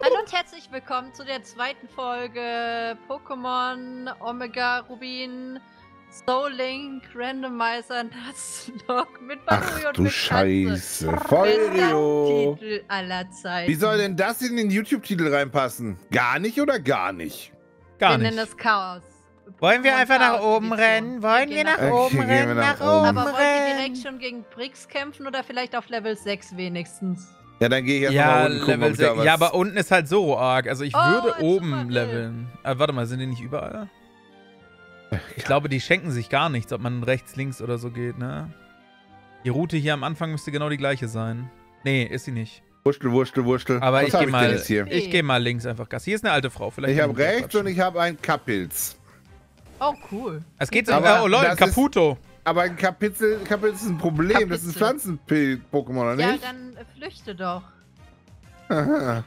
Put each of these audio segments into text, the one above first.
Hallo und herzlich willkommen zu der zweiten Folge Pokémon Omega Rubin Soul Link Randomizer Nuzlocke mit Baloo Ach und du mit Scheiße, Katze. Feurio. Bester Titel aller Zeiten. Wie soll denn das in den YouTube-Titel reinpassen? Gar nicht oder gar nicht? Wir nennen das Chaos. Wollen wir Pokémon einfach nach Chaos oben Edition. rennen? Wollen wir nach Okay, oben gehen wir rennen? nach Nach oben. oben Aber wollt ihr direkt rennen? schon gegen Brix kämpfen oder vielleicht auf Level 6 wenigstens? Ja, dann gehe ich erst mal Ja, unten gucken, Level ob da 6. was... Ja, aber unten ist halt Zoroark. Also ich Oh, würde ein oben Superbill. leveln. Warte mal, sind die nicht überall? Ich glaube, die schenken sich gar nichts, ob man rechts, links oder so geht, ne? Die Route hier am Anfang müsste genau die gleiche sein. Nee, ist sie nicht. Wurstel. Aber Was ich hab gehe denn mal, jetzt hier? ich gehe mal links einfach Gas. Hier ist eine alte Frau. Vielleicht Ich habe können wir rechts quatschen. und ich habe einen Kapilz. Oh, cool. Es geht so. Aber Oh Leute, das ist- Caputo. Aber ein Kapilz ist ein Problem. Das ist ein Pflanzen-Pokémon, oder Ja, nicht? dann flüchte doch. Aha.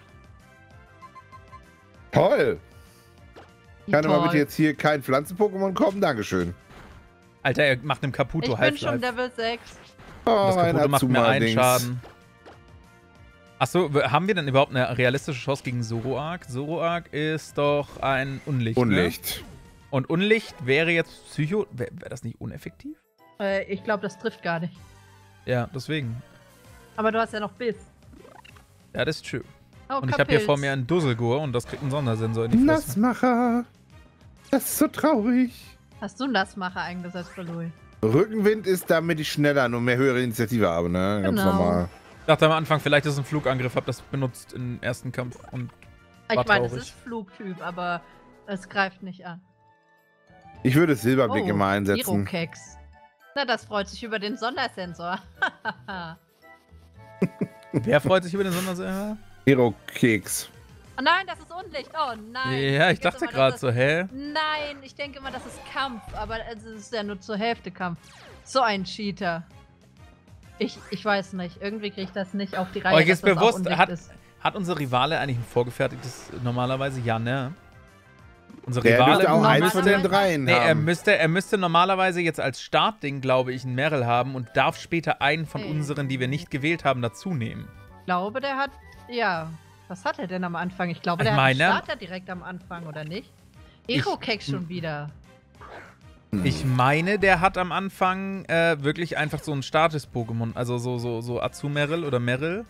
Toll. Kann aber Toll. bitte jetzt hier kein Pflanzen-Pokémon kommen? Dankeschön. Alter, er macht einem Caputo Ich bin schon Half-Life. Level 6. Oh, Das ein Caputo macht mir einen Azuma-Dings. Schaden. Achso, haben wir denn überhaupt eine realistische Chance gegen Zoroark? Zoroark ist doch ein Unlicht, Unlicht. Ne? Und Unlicht wäre jetzt Psycho... Wäre das nicht uneffektiv? Ich glaube, das trifft gar nicht. Ja, deswegen. Aber du hast ja noch Biss. Ja, das ist true. Oh, Und ich habe hier vor mir einen Dusselgur und das kriegt einen Sondersensor in die Fresse. Nassmacher. Das ist so traurig. Hast du einen Nassmacher eingesetzt, Baloo? Rückenwind ist, damit ich schneller und mehr höhere Initiative habe, ne? Ganz Genau. normal. Ich dachte am Anfang, vielleicht ist es ein Flugangriff, hab das benutzt im ersten Kampf und Ich War meine, es traurig. ist Flugtyp, aber es greift nicht an. Ich würde Silberblick immer Oh, einsetzen. Hero-Keks. Na, das freut sich über den Sondersensor. wer freut sich über den Sondersensor? Hero-Keks. Oh nein, das ist Unlicht. Oh nein. Ja, ich vergesse dachte immer, gerade dass so, hä? das- Nein, ich denke immer, das ist Kampf, aber es ist ja nur zur Hälfte Kampf. So ein Cheater. Ich weiß nicht. Irgendwie kriege ich das nicht auf die Reihe. Euch ist dass das auch bewusst, Unlicht ist. hat unser Rivale eigentlich ein vorgefertigtes, normalerweise ja, ne? Unser Der Rivale dürfte auch eines von den normalerweise- dreien Nee, haben. er müsste normalerweise jetzt als Startding, glaube ich, einen Meryl haben und darf später einen von Nee. unseren, die wir nicht gewählt haben, dazu nehmen. Ich glaube, der hat. Ja. Was hat er denn am Anfang? Ich glaube, Ich der hat meine- einen Starter direkt am Anfang, oder nicht? Hero-Keks schon wieder. Ich meine, der hat am Anfang wirklich einfach so ein Status-Pokémon, also so Azumeryl oder Meryl.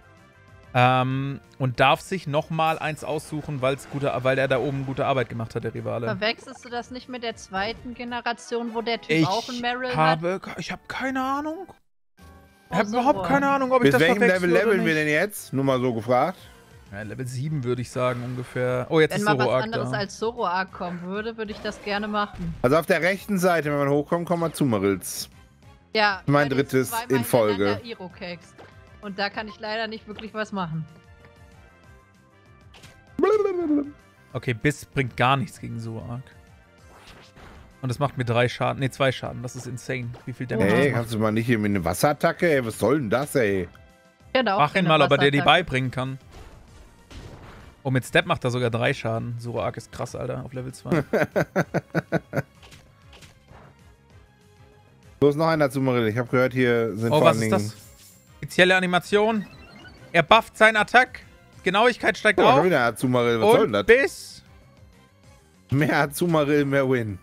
Und darf sich nochmal eins aussuchen, weil er da oben gute Arbeit gemacht hat, der Rivale. Verwechselst du das nicht mit der zweiten Generation, wo der Typ auch einen Meryl Ich habe keine Ahnung. Ich Oh, habe so. überhaupt keine Ahnung, ob ich Bis das welchem verwechsel Level oder leveln wir nicht. denn jetzt? Nur mal so gefragt. Ja, Level 7 würde ich sagen ungefähr. Oh, jetzt Wenn ist mal was Zoroark anderes da. als Zoroark kommen würde, würde ich das gerne machen. Also auf der rechten Seite, wenn man hochkommt, kommen wir zu Marils. Ja, Mein bei den drittes zweimal in Folge. hintereinander Hero-Keks. Und da kann ich leider nicht wirklich was machen. Okay, Biss bringt gar nichts gegen Zoroark. Und das macht mir 3 Schaden. Ne, 2 Schaden. Das ist insane. Wie viel Damage Ey, das macht. kannst du mal nicht hier mit einer Wasserattacke? Ey, was soll denn das, ey? Genau. Frag ihn mal, ob er dir die beibringen kann. Oh, mit Step macht er sogar 3 Schaden. Zoroark ist krass, Alter, auf Level 2. So ist noch einer zu Maril. Ich habe gehört, hier sind Oh, vor was allen ist Dingen... das? Spezielle Animation. Er bufft seinen Attack. Genauigkeit steigt Oh, schon auf. wieder Azumaril. Was soll denn Und das? Biss. Mehr Azumaril, mehr Win.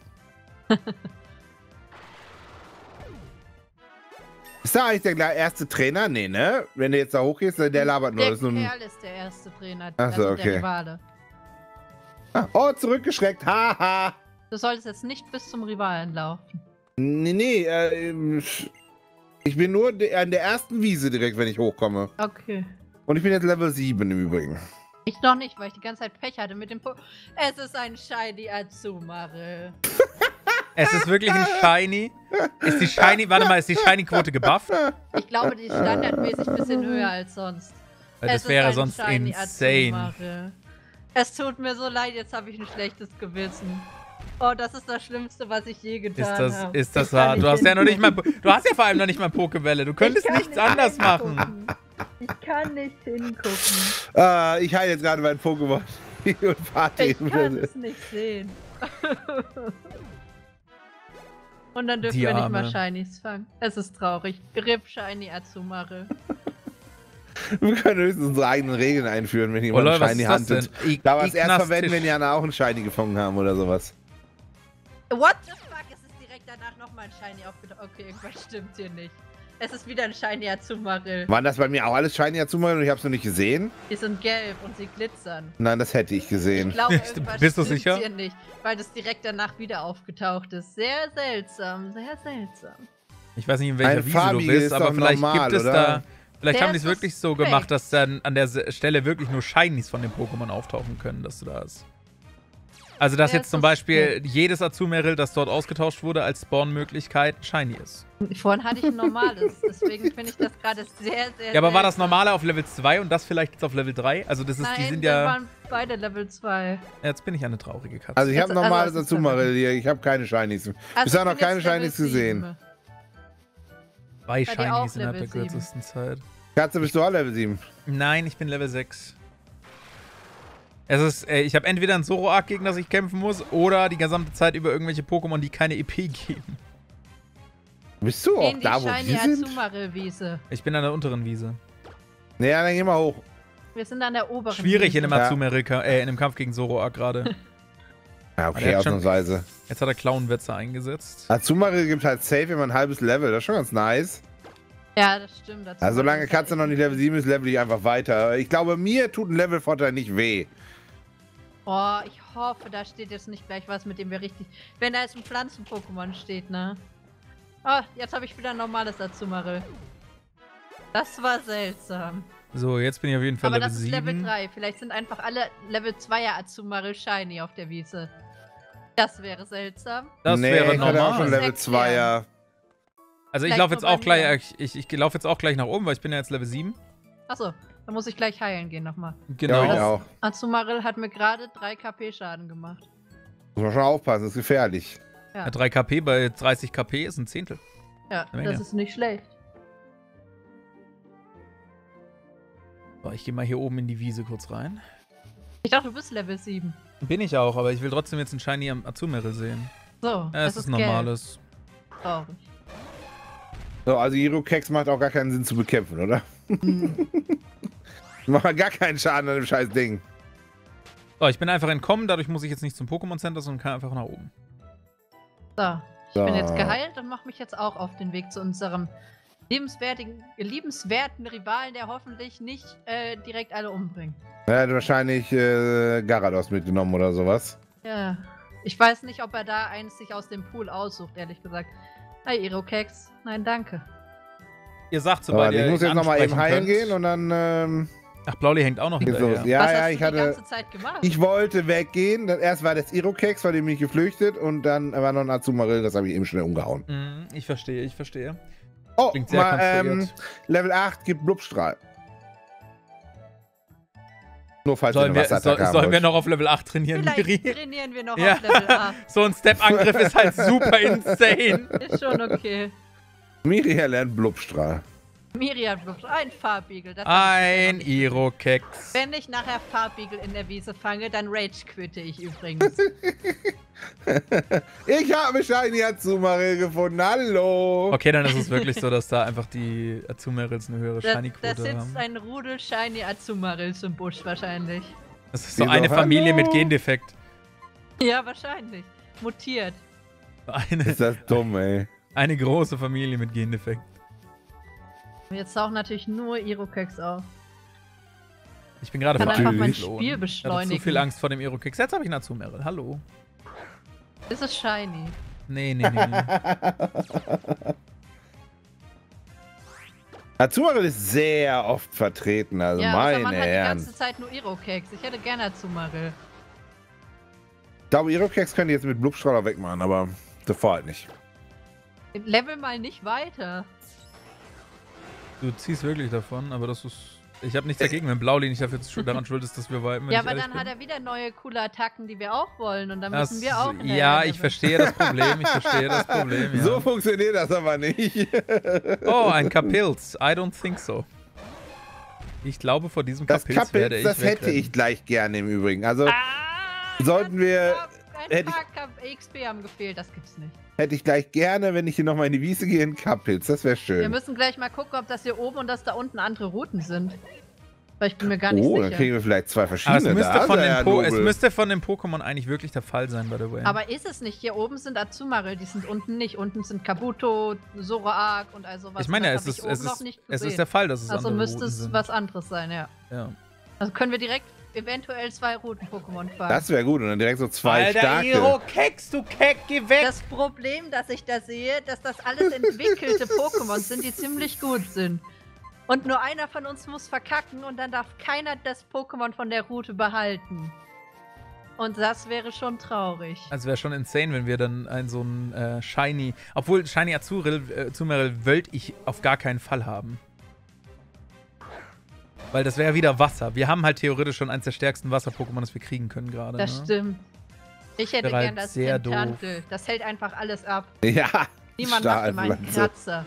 Ist da eigentlich der erste Trainer? Nee, ne? Wenn du jetzt da hochgehst, der labert nur. Der Das ist nur ein... Kerl ist der erste Trainer. Ach so, also okay. der Rivale. Oh, zurückgeschreckt. Haha. Du solltest jetzt nicht bis zum Rivalen laufen. Nee, ich bin nur an der ersten Wiese direkt, wenn ich hochkomme. Okay. Und ich bin jetzt Level 7 im Übrigen. Ich noch nicht, weil ich die ganze Zeit Pech hatte mit dem Es ist ein Shiny Azumarill. Es ist wirklich ein Shiny. Ist die Shiny, warte mal, ist die Shiny-Quote gebufft? Ich glaube, die ist standardmäßig ein bisschen höher als sonst. Das Es ist wäre ein sonst Shiny insane. Azumarill. Es tut mir so leid, jetzt habe ich ein schlechtes Gewissen. Oh, das ist das Schlimmste, was ich je getan habe. Ist das Ich kann wahr? Du nicht hast ja noch nicht mal. hingucken. Du hast ja vor allem noch nicht mal Pokewelle. Du könntest Ich kann nichts nicht anders hingucken. machen. Ich kann nicht hingucken. Ich heile jetzt gerade mein Pokémon. Und warte Ich kann eben. es nicht sehen. Und dann dürfen Die wir nicht mal Arme. Shinies fangen. Es ist traurig. Grip Shiny Azumarill. Wir können höchstens unsere eigenen Regeln einführen, wenn jemand Leute, einen Shiny was ist das huntet. denn? Da wir es erst Ignas verwenden, Tisch. wenn Jana auch einen Shiny gefangen haben oder sowas. What the fuck? Es ist direkt danach nochmal ein Shiny aufgetaucht. Okay, irgendwas stimmt hier nicht. Es ist wieder ein Shiny Azumarill. Waren das bei mir auch alles Shiny Azumarill und ich hab's noch nicht gesehen? Die sind gelb und sie glitzern. Nein, das hätte ich Ich gesehen. glaube, irgendwas Bist du stimmt sicher? hier nicht, weil das direkt danach wieder aufgetaucht ist. Sehr seltsam, sehr seltsam. Ich weiß nicht, in welcher Ein Wiese du farbiger bist, ist aber doch vielleicht normal, gibt es oder? da. Vielleicht Der haben die ist es wirklich so suspekt. gemacht, dass dann an der Stelle wirklich nur Shinies von dem Pokémon auftauchen können, dass du da hast. Also, dass Der jetzt ist zum Beispiel jedes Azumarill, das dort ausgetauscht wurde, als Spawn-Möglichkeit Shiny ist. Vorhin hatte ich ein normales, deswegen finde ich das gerade sehr, sehr Ja, aber war das seltsam. normale auf Level 2 und das vielleicht jetzt auf Level 3? Also, das ist, Nein, die sind wir ja. waren beide Level 2. Jetzt bin ich eine traurige Katze. Also ich habe Also normales es ist Azumarill hier, ich habe keine Shinies. Also Bisher ich noch bin keine jetzt Level Shinies 7. gesehen. 2 bei dir auch Shinies innerhalb der Level 7. kürzesten Zeit. Katze, bist du auch Level 7? Nein, ich bin Level 6. Es ist, ich habe entweder einen Zoroark, gegen das ich kämpfen muss, oder die gesamte Zeit über irgendwelche Pokémon, die keine EP geben. Bist du auch In die da, wo Shiny wir sind? Azumarill-Wiese. Ich bin an der unteren Wiese. Naja, dann geh mal hoch. Wir sind an der oberen Schwierig Wiese. in dem Ja. Azumarill, in dem Kampf gegen Zoroark gerade. Ja, Der okay, hat schon- ausnahmsweise. Jetzt hat er Clownwetzer eingesetzt. Azumarill gibt halt safe immer ein halbes Level, das ist schon ganz nice. Ja, das stimmt. Also solange Katze noch nicht Level 7 ist, level ich einfach weiter. Ich glaube, mir tut ein Levelvorteil nicht weh. Oh, ich hoffe, da steht jetzt nicht gleich was, mit dem wir richtig... Wenn da jetzt ein Pflanzen-Pokémon steht, ne? Oh, jetzt habe ich wieder ein normales Azumarill. Das war seltsam. So, jetzt bin ich auf jeden Fall Aber Level das ist 7. Level 3. Vielleicht sind einfach alle Level 2er Azumarill Shiny auf der Wiese. Das wäre seltsam. Das Nee, wäre ich hatte auch schon normal. Level 2er. Also ich Vielleicht laufe jetzt nur auch bei gleich, ich laufe jetzt auch gleich nach oben, weil ich bin ja jetzt Level 7. Achso, dann muss ich gleich heilen gehen nochmal. Genau. Ja, ich auch. Azumarill hat mir gerade 3 KP Schaden gemacht. Muss man schon aufpassen, ist gefährlich. Ja, 3 KP bei 30 KP ist ein Zehntel. ja eine Menge. das ist nicht schlecht. So, ich gehe mal hier oben in die Wiese kurz rein. Ich dachte, du bist Level 7. Bin ich auch, aber ich will trotzdem jetzt einen Shiny am Azumarill sehen. So, Ja, es ist normales. gelb. Traurig. So, also Irokex macht auch gar keinen Sinn zu bekämpfen, oder? Macht gar keinen Schaden an dem scheiß Ding. So, ich bin einfach entkommen, dadurch muss ich jetzt nicht zum Pokémon Center, sondern kann einfach nach oben. So, ich So. bin jetzt geheilt und mache mich jetzt auch auf den Weg zu unserem liebenswerten Rivalen, der hoffentlich nicht direkt alle umbringt. Er hat wahrscheinlich Garados mitgenommen oder sowas. Ja, ich weiß nicht, ob er da eins sich aus dem Pool aussucht, ehrlich gesagt. Hi, Irokex. Nein, danke. Ihr sagt, Aber sobald ihr ich muss ihn jetzt nochmal eben ansprechen heilen könnt. gehen und dann Ach, Blauli hängt auch noch geht's hinterher. los. Ja, Was ja, hast ich du die hatte. ganze Zeit gemacht? Ich wollte weggehen. Erst war das Irokex, vor dem bin ich geflüchtet und dann war noch ein Azumarill, das habe ich eben schnell umgehauen. Mhm, ich verstehe, ich verstehe. Oh, Klingt sehr konstruiert. Level 8 gibt Blubstrahl. Nur falls ihr Sollen eine wir, Wasserattacke haben sollen wir wollt. noch auf Level 8 trainieren, Vielleicht Miri? trainieren wir noch Ja. auf Level 8. So ein Step-Angriff ist halt super insane. Ist schon okay. Miriam lernt Blubstrahl. Miriam, ein Farbigel. das hab ich bisher Ein noch nicht Irokex. Wenn ich nachher Farbigel in der Wiese fange, dann rage-quitte ich übrigens. Ich habe Shiny Azumarill gefunden. Hallo. Okay, dann ist es wirklich so, dass da einfach die Azumarils eine höhere Da Shiny-Quote sitzt haben. ein Rudel Shiny Azumarils im Busch wahrscheinlich. Das ist so Wieso? eine Familie Hallo? mit Gendefekt. Ja, wahrscheinlich. Mutiert. Ist das dumm, ey. Eine große Familie mit Gendefekt. Und jetzt tauchen natürlich nur Irokex auf. Ich bin gerade Kann vor einfach allem mein geflohen. Spiel Ich hatte beschleunigen. zu viel Angst vor dem Irokex. Jetzt habe ich einen Azumaril. Hallo. Ist es shiny? Nee, nee, nee. nee. Azumarill ist sehr oft vertreten, also Ja, aber man meine hat die Herren. ganze Zeit nur Irokex. Ich hätte gerne Azumarill. Ich glaube, Irokex könnt ihr jetzt mit Blubstrahler wegmachen, aber davor halt nicht. Level mal nicht weiter. Du ziehst wirklich davon, aber das ist... Ich habe nichts dagegen, wenn Blauli nicht dafür daran schuld ist, dass wir viben. wenn Ja, ich aber ehrlich dann bin. hat er wieder neue coole Attacken, die wir auch wollen. Und dann Das- müssen wir auch in der Ja, Level. ich verstehe das Problem. Ich verstehe das Problem, ja. So funktioniert das aber nicht. Oh, ein Kapilz. I don't think so. Ich glaube, vor diesem Das Kapilz werde Kapitz, ich das hätte wegrennen. ich gleich gerne im Übrigen. Also ganz sollten wir- knapp. Ein hätte paar XP haben gefehlt, das gibt's nicht. hätte ich gleich gerne, wenn ich hier nochmal in die Wiese gehe, einen Kapitz. Das wäre Wir schön. müssen gleich mal gucken, ob das hier oben und das da unten andere Routen sind. Weil ich bin mir gar nicht Oh, sicher. dann kriegen wir vielleicht 2 Aber verschiedene. es müsste, Da von ist er den ja es nobel. müsste von den Pokémon eigentlich wirklich der Fall sein, by the way. Aber ist es nicht? Hier oben sind Azumarill, die sind unten nicht. Unten sind Kabuto, Zoroark und also was. ich meine ja, das es hab ich ist, oben noch nicht es gesehen. ist der Fall, dass es Also andere müsste Routen es sind. was anderes sein, ja. Ja. Also können wir direkt eventuell 2 Routen-Pokémon fahren. Das wäre gut. Und dann direkt so 2 Alter, starke. Iro-Kex, du Keck, geh weg! Das Problem, das ich da sehe, dass das alles entwickelte Pokémon sind, die ziemlich gut sind. Und nur einer von uns muss verkacken und dann darf keiner das Pokémon von der Route behalten. Und das wäre schon traurig. Also wäre schon insane, wenn wir dann so ein Shiny... Obwohl, Shiny Azumarill wollte ich auf gar keinen Fall haben. Weil das wäre ja wieder Wasser. Wir haben halt theoretisch schon eins der stärksten Wasser-Pokémon, das wir kriegen können gerade. Das ne? stimmt. Ich hätte Wäre halt gern das sehr Tentantel. Das hält einfach alles ab. Ja. Niemand macht ihm einen Stahlpflanze. Kratzer.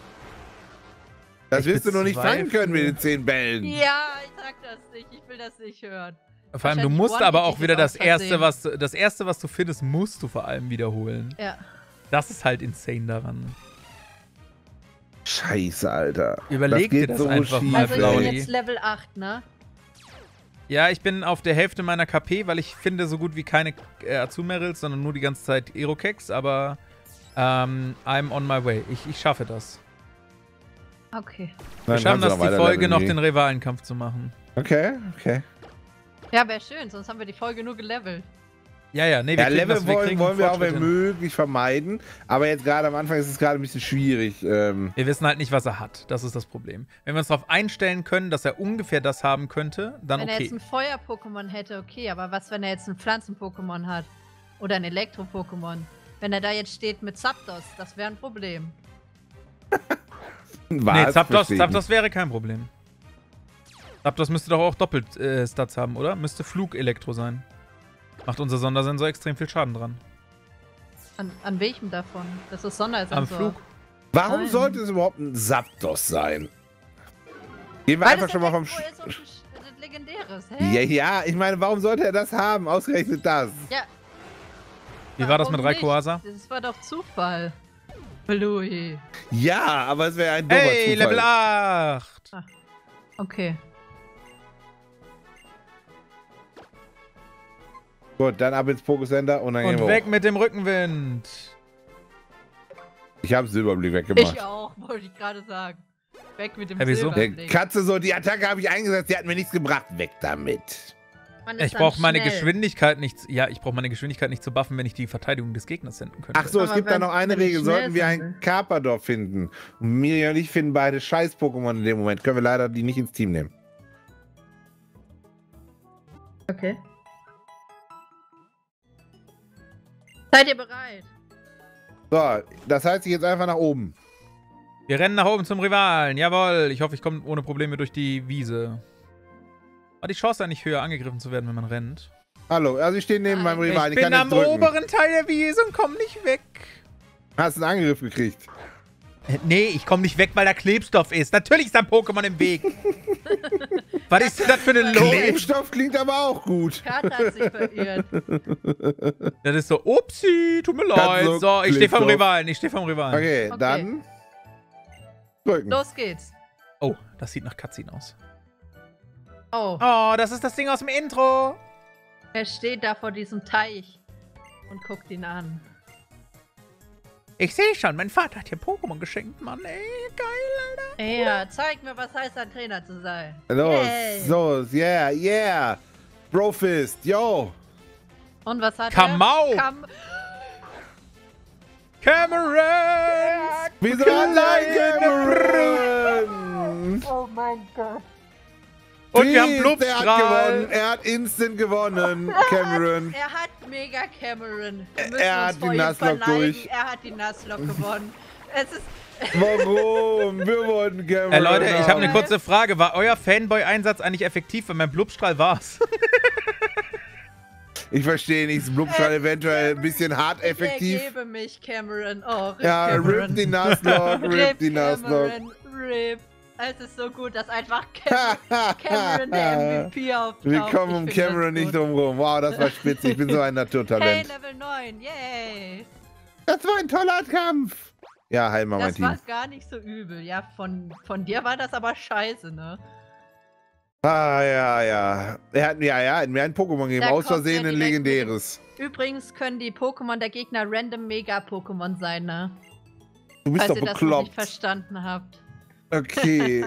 Das Ich wirst du noch nicht fangen bezweifle- können mit den 10 Bällen. Ja, ich sag das nicht. Ich will das nicht hören. Vor allem, du Wahrscheinlich musst one-hit aber auch ich wieder aus das erste, was du findest, musst du vor allem wiederholen. Ja. Das ist halt insane daran. Scheiße, Alter. Überleg dir geht das so einfach schief, mal, Also ich Flaudi. bin jetzt Level 8, ne? Ja, ich bin auf der Hälfte meiner KP, weil ich finde so gut wie keine Azumarils, sondern nur die ganze Zeit Irokex, aber I'm on my way. Ich schaffe das. Okay. Wir schaffen das, die Folge noch den Rivalenkampf zu machen. Okay, okay. Ja, wäre schön, sonst haben wir die Folge nur gelevelt. Ja, nee, wir Ja, kriegen Level das, wir kriegen wollen wir auch, wenn Fortschritt hin. möglich, vermeiden. Aber jetzt gerade am Anfang ist es gerade ein bisschen schwierig. Wir wissen halt nicht, was er hat. Das ist das Problem. Wenn wir uns darauf einstellen können, dass er ungefähr das haben könnte, dann Wenn er jetzt okay. ein Feuer-Pokémon hätte, okay, aber was, wenn er jetzt ein Pflanzen-Pokémon hat? Oder ein Elektro-Pokémon? Wenn er da jetzt steht mit Zapdos, das wäre ein Problem. Nee, Zapdos wäre kein Problem. Zapdos müsste doch auch doppelt Stats haben, oder? Müsste Flug-Elektro sein. Macht unser Sondersensor extrem viel Schaden dran. An welchem davon? Das ist Sondersensor. Am Flug. Warum Nein. sollte es überhaupt ein Zapdos sein? Gehen wir Weil einfach das schon mal vom... Elektro ist und ein legendäres, hä? Ja, ja, ich meine, warum sollte er das haben? Ausgerechnet das. Ja. Wie war das mit Warum nicht? Rayquaza? Das war doch Zufall. Louis. Ja, aber es wäre ein dummer Hey, Zufall. Level 8! Okay. Gut, dann ab ins Pokécenter und dann gehen Und wir weg hoch. mit dem Rückenwind. Ich habe Silberblick weggemacht. Ich auch, wollte ich gerade sagen. Weg mit dem Ja, wieso? Der Silberblick. Katze so, die Attacke habe ich eingesetzt, die hat mir nichts gebracht. Weg damit. Man ist Ich dann brauche meine schnell. Geschwindigkeit nicht. Ja, ich brauche meine Geschwindigkeit nicht zu buffen, wenn ich die Verteidigung des Gegners senden könnte. Ach so, es Aber gibt da wenn- noch eine wenn ich Regel. schnell Sollten wir sein einen will. Carpador finden und Miriam und ich finden beide Scheiß-Pokémon in dem Moment, können wir leider die nicht ins Team nehmen. Okay. Seid ihr bereit? So, das heißt jetzt einfach nach oben. Wir rennen nach oben zum Rivalen. Jawohl. Ich hoffe, ich komme ohne Probleme durch die Wiese. War die Chance eigentlich höher, angegriffen zu werden, wenn man rennt? Hallo, also ich stehe neben meinem Ich Rivalen. Ich bin kann am nicht drücken. oberen Teil der Wiese und komm nicht weg. Hast einen Angriff gekriegt. Nee, ich komme nicht weg, weil da Klebstoff ist. Natürlich ist da ein Pokémon im Weg. Was ist denn das für eine Logik? Klebstoff klingt aber auch gut. Karte hat sich verirrt. Das ist so, upsi, tut mir leid. so So, ich stehe vom Klebstoff. Rivalen, ich stehe vom Rivalen. Okay, Okay. dann drücken. Los geht's. Oh, das sieht nach Cutscene aus. Oh, Oh, das ist das Ding aus dem Intro. er steht da vor diesem Teich und guckt ihn an. Ich sehe schon, mein Vater hat hier Pokémon geschenkt, Mann. Ey, geil, Alter. Ja, zeig mir, was heißt, ein Trainer zu sein. Los, Yay. los, yeah, yeah. Brofist, yo. Und was hat Kamau. er? Cameron! Wieso allein, Cameron? Oh mein Gott. Und wir haben Der hat Blubstrahl. gewonnen. Er hat instant gewonnen, Cameron. Er hat Mega Cameron. Wir müssen Er uns hat vor die ihm Nuzlocke verneigen. durch. Er hat die Nuzlocke gewonnen. Es ist... Warum? Wir wollten Cameron. Leute, ich habe eine haben. kurze Frage. War euer Fanboy-Einsatz eigentlich effektiv? Weil mein Blubstrahl war's. Ich verstehe nicht. Blubstrahl eventuell ein bisschen hart Ich effektiv. ergebe mich, Cameron. Oh, RIP Ja, Cameron. rip die Nuzlocke, rip die Nuzlocke. Cameron, RIP. Es ist so gut, dass einfach Cameron der MVP auftaucht. Wir kommen um Ich finde Cameron das nicht gut. drum rum. Wow, das war spitze. Ich bin so ein Hey, Naturtalent. Level 9, yay. Das war ein toller Kampf. Ja, heil mal mein Das war Team. gar nicht so übel. Ja, von dir war das aber scheiße, ne? Ah, ja. Er hat mir ein Pokémon gegeben, Da aus kommt Versehen ja ein direkt legendäres. Übrigens können die Pokémon der Gegner random Mega-Pokémon sein, ne? Du bist Falls doch ihr das noch bekloppt. nicht verstanden habt. Okay.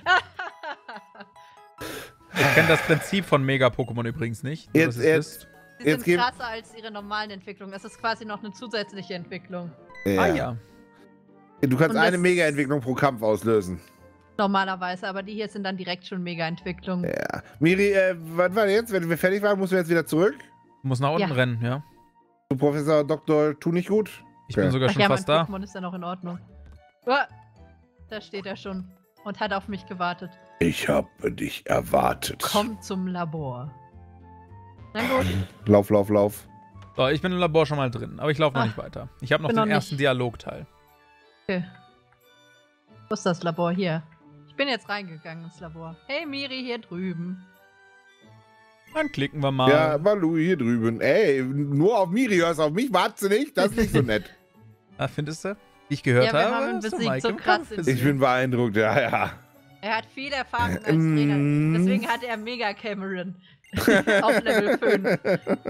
Ich kenne das Prinzip von Mega-Pokémon übrigens nicht. Nur, dass ihr es wisst. Sie Jetzt sind krasser als ihre normalen Entwicklungen. Das ist quasi noch eine zusätzliche Entwicklung. Ah ja. Du kannst Und eine das- Mega-Entwicklung pro Kampf auslösen. Normalerweise, aber die hier sind dann direkt schon Mega-Entwicklungen. Ja. Miri, was war jetzt? Wenn wir fertig waren, musst du jetzt wieder zurück? Du musst nach unten Ja. rennen, ja. Du Professor Dr. Tu nicht gut? Ich Okay. bin sogar Ach schon ja, mein fast da. Pokémon ist ja noch in Ordnung. Oh, da steht er schon und hat auf mich gewartet. Ich habe dich erwartet. Komm zum Labor. Na gut. Lauf. So, ich bin im Labor schon mal drin, aber ich laufe noch Ah, nicht weiter. Ich habe noch bin den noch ersten nicht. Dialogteil. Okay. Wo ist das Labor? Hier. Ich bin jetzt reingegangen ins Labor. Hey Miri, hier drüben. Dann klicken wir mal. Ja, Malu hier drüben. Ey, nur auf Miri hörst auf mich, warte nicht, das ist nicht so nett. Ah, findest du? Wie ich gehört Ja, wir habe. haben ihn ist der besiegt, Mike so im krass Kampf sind besiegt. Ich bin beeindruckt, ja. Er hat viel Erfahrung als Trainer. Deswegen hat er Mega Cameron. Auf Level 5.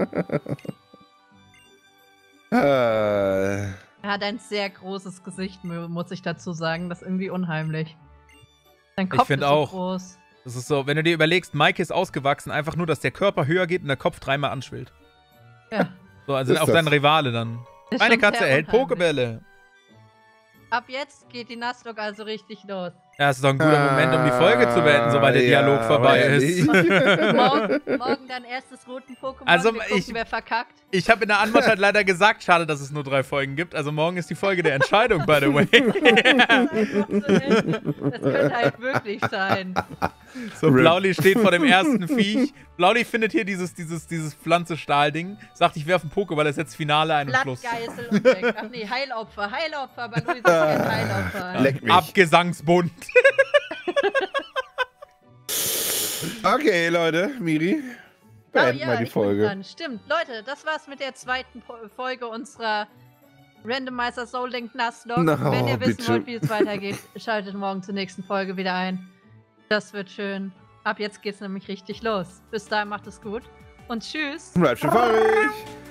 Er hat ein sehr großes Gesicht, muss ich dazu sagen. Das ist irgendwie unheimlich. Sein Kopf find ist so auch. groß. Das ist so, wenn du dir überlegst, Mike ist ausgewachsen, einfach nur, dass der Körper höher geht und der Kopf dreimal anschwillt. Ja. So, also Ist auch das- dein Rivale dann. Ist Meine schon Katze sehr erhält unheimlich. Pokebälle. Ab jetzt geht die Nuzlocke also richtig los. Ja, es ist doch ein guter Moment, um die Folge zu beenden, sobald der Ja, Dialog vorbei ist. Morgen dein erstes roten Pokémon. Also, Wir gucken, ich- wer verkackt. Ich habe in der Antwort halt leider gesagt, schade, dass es nur 3 Folgen gibt. Also morgen ist die Folge der Entscheidung, by the way. Das könnte halt wirklich sein. So, Blauli steht vor dem ersten Viech. Blauli findet hier dieses Pflanze-Stahl-Ding. Sagt, ich werfe einen Pokéball, er setzt Finale ein und Schluss. Blattgeißel und weg. Ach nee, Heilopfer, aber Luis ist kein Heilopfer. Leck mich. Abgesangsbund. Okay, Leute, Miri. Beenden mal die ich bin Folge. dran. Stimmt. Leute, das war's mit der zweiten Folge unserer Randomizer Soul Link Nuzlocke. No, Wenn ihr wissen bitte. wollt, wie es weitergeht, schaltet morgen zur nächsten Folge wieder ein. Das wird schön. Ab jetzt geht's nämlich richtig los. Bis dahin macht es gut und tschüss. Bleibt schon fahrig.